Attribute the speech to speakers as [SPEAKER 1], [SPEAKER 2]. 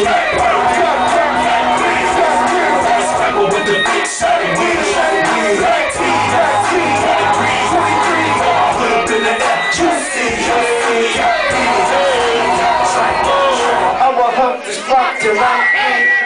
[SPEAKER 1] with the big shotty weed. Put up in the air, juicy.
[SPEAKER 2] I'ma hunt this block till I